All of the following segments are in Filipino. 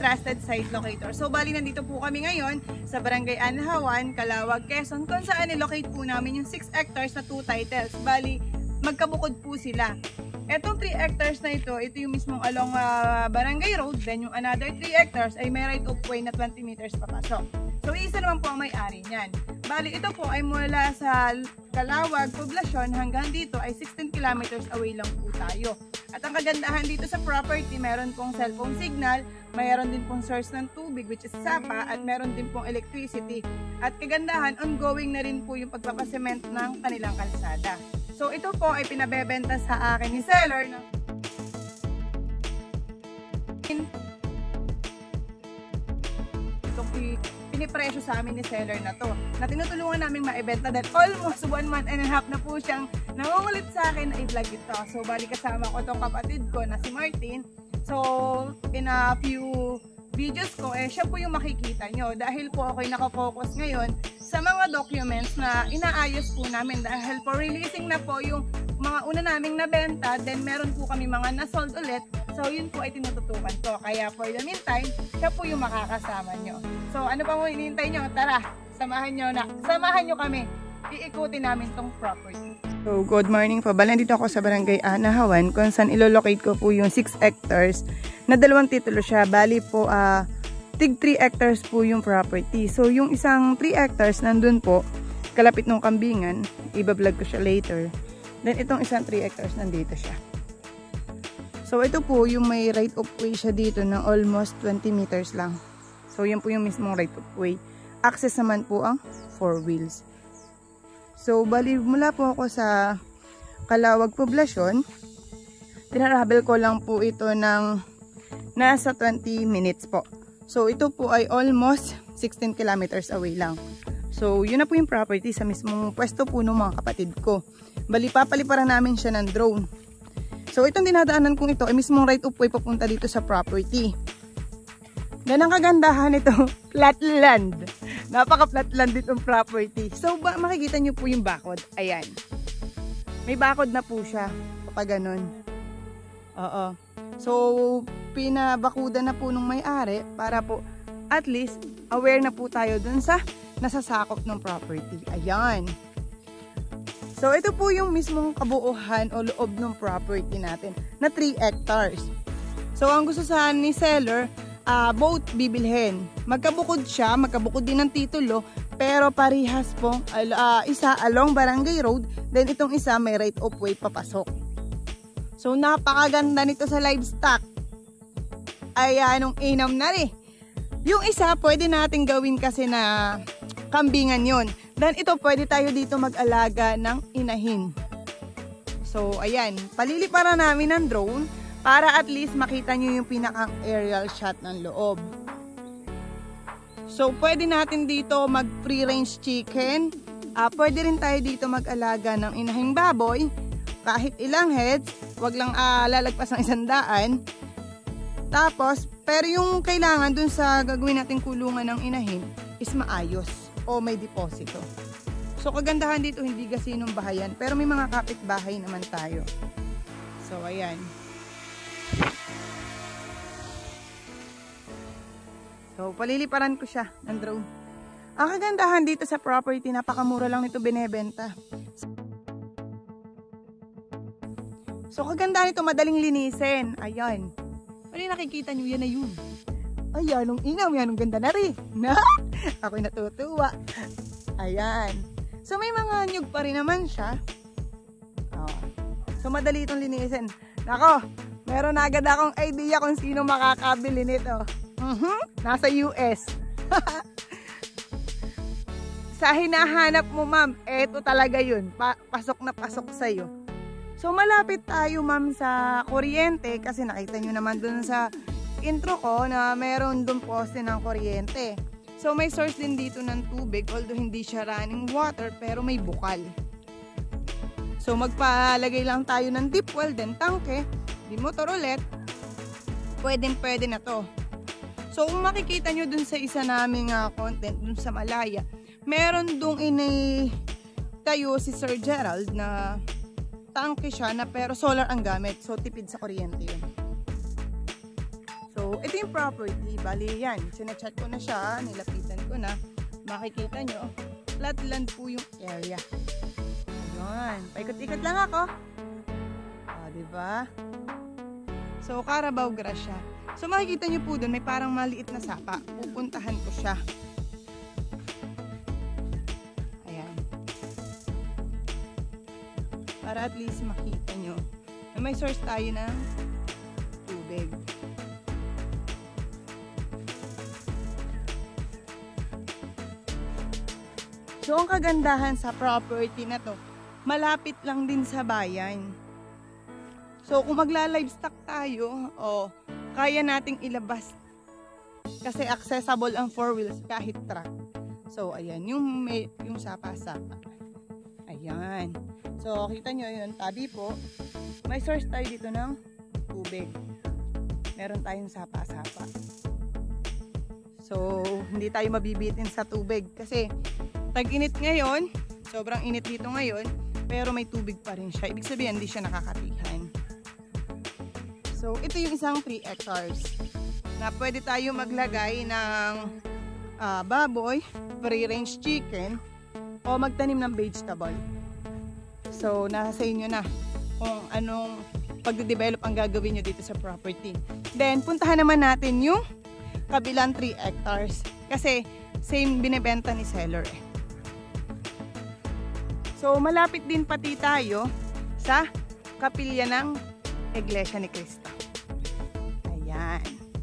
trusted site locator. So bali nandito po kami ngayon sa Barangay Anahawan, Calawag, Quezon, kung saan nilocate po namin yung 6 hectares na 2 titles. Bali magkabukod po sila. Etong 3 hectares na ito yung mismong along Barangay Road. Then yung another 3 hectares ay may right of way na 20 meters papasok. So isa naman po ang may-ari niyan. Bali ito po ay mula sa Calawag, Poblacion hanggang dito ay 16 kilometers away lang po tayo. At ang kagandahan dito sa property, meron pong cellphone signal, mayroon din pong source ng tubig which is sapa, at meron din pong electricity. At kagandahan, ongoing na rin po yung pagpapasement ng kanilang kalsada. So ito po ay pinabebenta sa akin ni seller na pinipresyo sa amin ni seller na to, na tinutulungan namin maibenta dahil almost 1 month and a half na po siyang nangungulit sa akin na i-vlog ito. So bali kasama ko itong kapatid ko na si Martin. So in a few videos ko, siya po yung makikita nyo dahil po ako'y nakafocus ngayon sa mga documents na inaayos po namin dahil for releasing na po yung mga una naming nabenta, then meron po kami mga nasold ulit. So yun po ay tinututukan ko. Kaya for the meantime, siya po yung makakasama nyo. So ano pa mo hinihintay nyo? Tara, samahan nyo kami. Iikutin namin tong property. So good morning po. Bali dito ako sa Barangay Anahawan kung saan ilolocate ko po yung 6 hectares na 2 titulo siya. Bali po tig 3 hectares po yung property. So yung isang 3 hectares nandun po kalapit ng Kambingan. Iba-vlog ko siya later. Then itong isang 3 hectares nandito siya. So ito po yung may right of way siya dito ng almost 20 meters lang. So yan po yung mismong right of way. Access naman po ang 4 wheels. So bali mula po ako sa Calawag, Poblacion. Tinaravel ko lang po ito ng nasa 20 minutes po. So ito po ay almost 16 kilometers away lang. So yun na po yung property sa mismong pwesto po ng mga kapatid ko. Bali papaliparan namin siya ng drone. So itong dinadaanan kong ito ay mismong right of way papunta dito sa property. Dan ang kagandahan ito, flat land. Napaka-flat land itong property. So makikita nyo po yung bakod. Ayan. May bakod na po siya. Kapag ganun. Oo. So pinabakuda na po nung may-ari para po at least aware na po tayo dun sa nasasakop ng property. Ayan. So ito po yung mismong kabuuhan o loob ng property natin na 3 hectares. So ang gusto sa ni seller, both bibilhin. Magkabukod siya, magkabukod din ng titulo, pero parihas pong isa along Barangay Road, then itong isa may right of way papasok. So napakaganda nito sa livestock. Ay anong inam na rin. Yung isa pwede natin gawin kasi na kambingan yon. Then ito pwede tayo dito mag-alaga ng inahin. So ayan, paliliparan namin ng drone para at least makita nyo yung pinakang aerial shot ng loob. So pwede natin dito mag free range chicken. Pwede rin tayo dito mag-alaga ng inahing baboy. Kahit ilang heads, wag lang lalagpas ng 100. Tapos, pero yung kailangan dun sa gagawin nating kulungan ng inahin is maayos o may deposito. So kagandahan dito hindi gasinong bahayan, pero may mga kapitbahay naman tayo. So ayan. So paliliparan ko siya ng drone. Ang kagandahan dito sa property, napakamura lang nito binebenta. So kagandahan nito, madaling linisin. Ayan. Ano nakikita nyo, yan na yun. Ayan, ang inam, yan ang ganda na rin. Na? Ako'y natutuwa. Ayan. So may mga nyug pa rin naman siya. Oh. So madali itong linisin. Nako, meron agad akong idea kung sino makakabili nito. Nasa US. Sa hinahanap mo, ma'am, eto talaga yun. Pasok na pasok sa'yo. So malapit tayo, ma'am, sa kuryente kasi nakita nyo naman dun sa intro ko na meron dun poste ng kuryente. So may source din dito ng tubig, although hindi siya running water, pero may bukal. So magpalagay lang tayo ng deep well, then tangke, di motor ulit, pwede na to. So kung makikita nyo dun sa isa naming content dun sa Malaya, meron dong tayo si Sir Gerald na tangke siya na pero solar ang gamit, so tipid sa kuryente yun. So ito yung property. Bali yan. Sinecheck ko na siya. Nilapitan ko na. Makikita nyo. Flatland po yung area. Ayun. Paikot-ikot lang ako. Diba? So, Carabao grass siya. So, makikita nyo po doon, may parang maliit na sapa. Pupuntahan ko siya. Ayan. Para at least makita nyo. May source tayo ng tubig. So, ang kagandahan sa property na to, malapit lang din sa bayan. So, kung magla-livestock tayo, kaya nating ilabas. Kasi accessible ang 4 wheels kahit truck. So, ayan, yung sapa-sapa. Ayan. So, kita nyo yun, tabi po. May source tayo dito ng tubig. Meron tayong sapa-sapa. So, hindi tayo mabibitin sa tubig. Kasi, tag-init ngayon, sobrang init dito ngayon, pero may tubig pa rin siya. Ibig sabihin, hindi siya nakakatihan. So, ito yung isang 3 hectares na pwede tayo maglagay ng baboy, free-range chicken, o magtanim ng vegetable. So, nasa inyo na kung anong pagde-develop ang gagawin nyo dito sa property. Then, puntahan naman natin yung kabilang 3 hectares kasi same binibenta ni seller eh. So, malapit din pati tayo sa kapilya ng Iglesia ni Cristo. Ayan.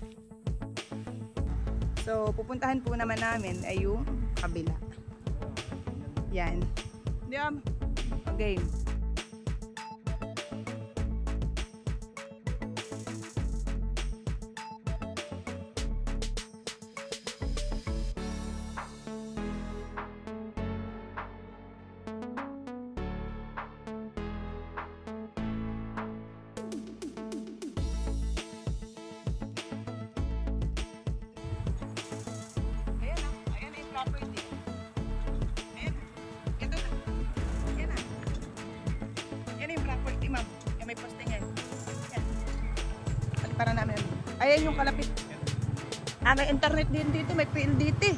So, pupuntahan po naman namin ay yung kabila. Yan. Diyan. Okay. Para namin. Ayan yung kalapit. May internet din dito, may PLDT.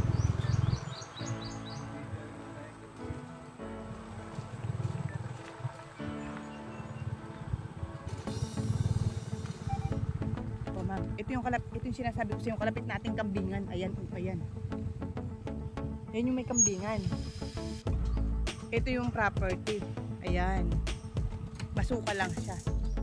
Ma'am, ito yung sinasabi ko sa yung kalapit nating kambingan. Ayan, ayan. Ayan yung may kambingan. Ito yung property. Ayan. Masuka lang siya.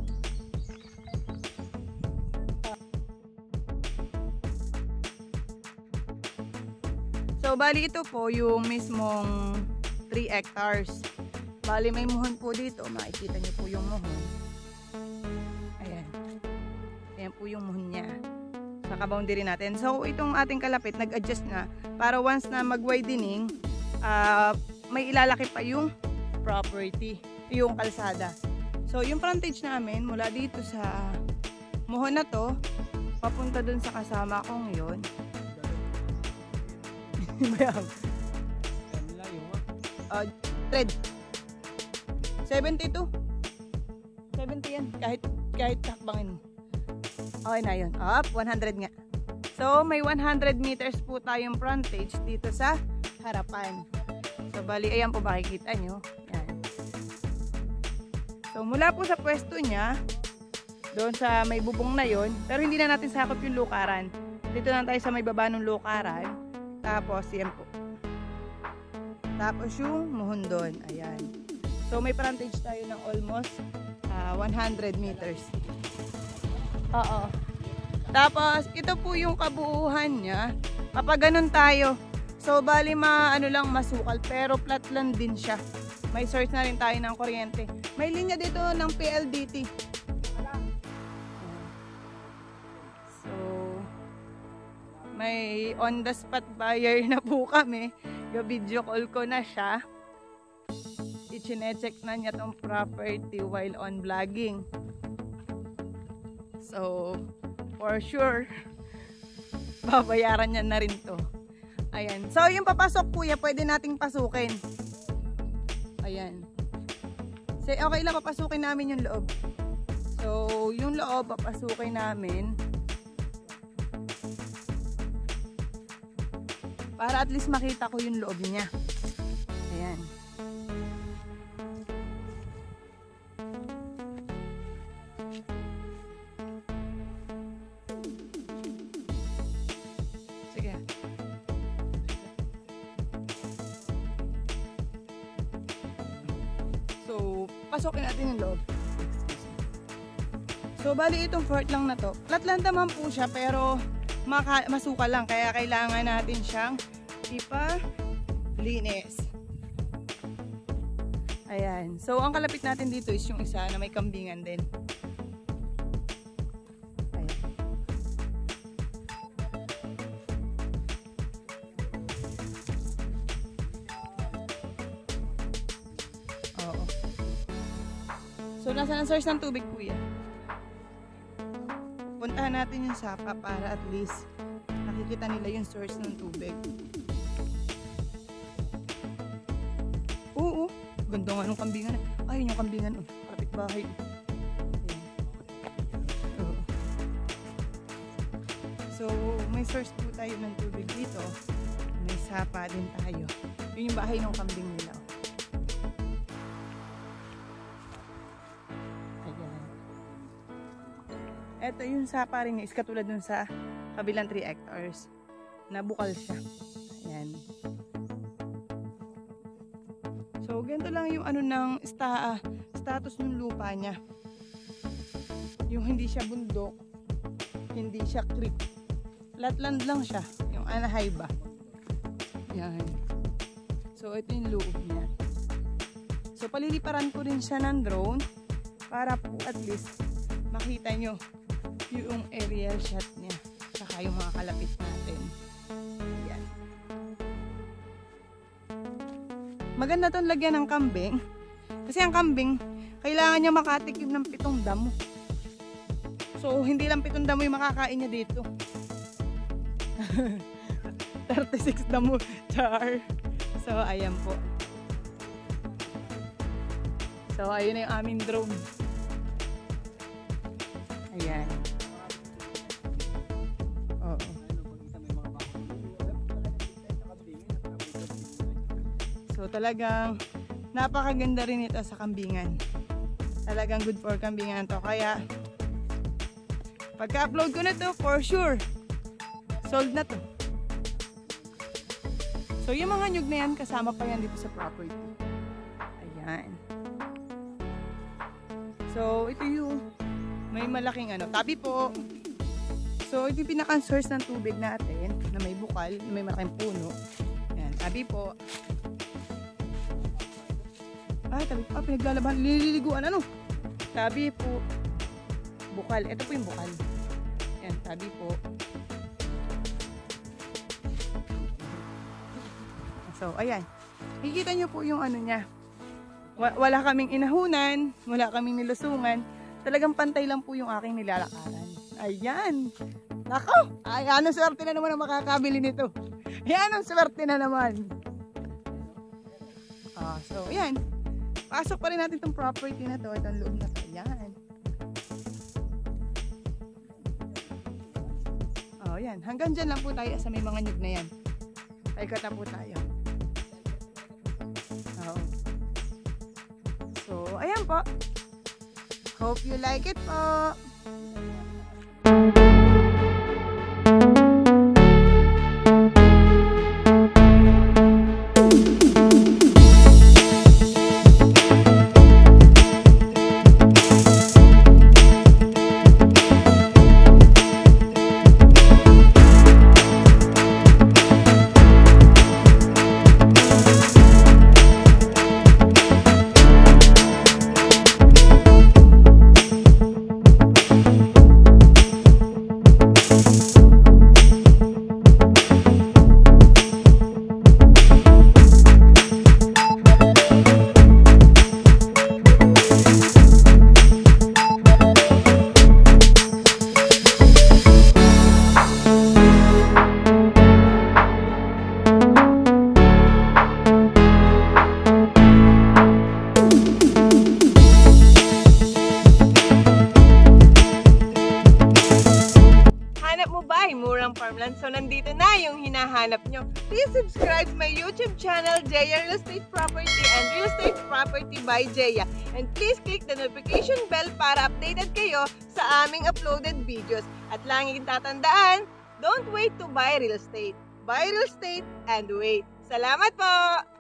So, bali ito po yung mismong 3 hectares. Bali may muhon po dito. Makikita nyo po yung muhon. Ayan. Ayan po yung muhon niya. Sa boundary natin. So, itong ating kalapit, nag-adjust na. Para once na mag-widening, may ilalaki pa yung property. Yung kalsada. So, yung frontage namin, mula dito sa muhon na to, papunta dun sa kasama ko ngayon. Bayang. Thread. 72. 70 yan. Kahit takbangin mo. Okay na yun. Up, 100 nga. So, may 100 meters po tayong frontage dito sa harapan. So, bali, ayan po makikita nyo. Yan. So, mula po sa pwesto niya, doon sa may bubong na yon, pero hindi na natin sakop yung lukaran. Dito lang tayo sa may baba ng lukaran. Tapos, yan po. Tapos yung muhon doon. Ayan. So, may frontage tayo ng almost 100 meters. Oo. Tapos, ito po yung kabuuhan niya. Kapag ganun tayo. So, bali lang masukal. Pero flatland din siya. May source na rin tayo ng kuryente. May linya dito ng PLDT. May on the spot buyer na po kami. Video call ko na siya. I-check na niya tong property while on vlogging. So, for sure, babayaran niya na rin to. Ayan. So, yung papasok kuya, pwede nating pasukin. Ayan. So, okay lang, papasukin namin yung loob. So, yung loob, papasukin namin. Para at least makita ko yung loob niya. Ayan. Sige. So, pasokin natin yung loob. So, bali itong fort lang na to. Flat lang naman po siya, pero masuka lang. Kaya kailangan natin siyang ipalinis. Ayan. So, ang kalapit natin dito is yung isa na may kambingan din. Ayan. Oo. So, nasa ang source ng tubig, kuya? Puntahan natin yung sapa para at least nakikita nila yung source ng tubig. Oo, ganda nga nung kambingan. Ayun yung kambingan. Oh, kapit bahay. Oo. So, may source po tayo ng tubig dito. May sapa din tayo. Yun yung bahay ng kambing nila. Ito yung sapa rin niya is katulad dun sa kabilang 3 hectares na bukal siya. Ayan. So, ganito lang yung ano ng status ng lupa niya. Yung hindi siya bundok, hindi siya creek. Flatland lang siya. Yung anahayba. Ayan. So, ito yung loob niya. So, paliliparan ko rin siya ng drone para po at least makita nyo yung aerial shot niya saka yung mga kalapit natin. Ayan. Maganda itong lagyan ng kambing kasi ang kambing kailangan niya makatikim ng 7 damo. So hindi lang 7 damo yung makakain niya dito. 36 damo. Char. So ayan po. So ayun na yung aming drone. Ayan. So talagang napakaganda rin ito sa kambingan. Talagang good for kambingan to. Kaya pagka-upload ko na to, for sure sold na to. So yung mga nyug na yan, kasama pa yan dito sa property. Ayan. So ito yung may malaking tabi po. So ito yung pinaka-source ng tubig natin na may bukal, na may malaking puno. Ayan, tabi po. Ay, tabi po. Pinaglalaban. Nililiguan. Tabi po. Bukal. Ito po yung bukal. Ayan, tabi po. So, ayan. Kikita nyo po yung niya. Wala kaming inahunan. Wala kaming nilusungan. Talagang pantay lang po yung aking nilalakaran. Ayan. Nako! Ay, anong swerte na naman ang makakabili nito. Ayan, anong swerte na naman. So, ayan. Pasok pa rin natin itong property na to. Itong loob na to. Ayan. Ayan. Hanggang dyan lang po tayo sa may mga nyug na yan. Paikot na po tayo. So, ayan po. Hope you like it po. farmland. So, nandito na yung hinahanap nyo. Please subscribe my YouTube channel, Jeya Real Estate Property and Real Estate Property by Jeya. And please click the notification bell para updated kayo sa aming uploaded videos. At laging tatandaan, don't wait to buy real estate. Buy real estate and wait. Salamat po!